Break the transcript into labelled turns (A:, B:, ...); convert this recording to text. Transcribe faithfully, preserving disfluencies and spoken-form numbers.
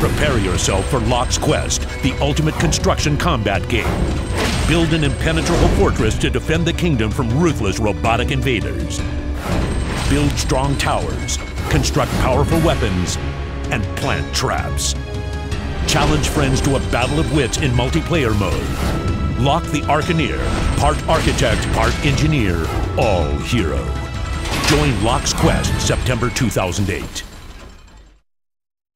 A: Prepare yourself for Locke's Quest, the ultimate construction combat game. Build an impenetrable fortress to defend the kingdom from ruthless robotic invaders. Build strong towers, construct powerful weapons, and plant traps. Challenge friends to a battle of wits in multiplayer mode. Locke the Arcaneer, part architect, part engineer, all hero. Join Locke's Quest September two thousand eight.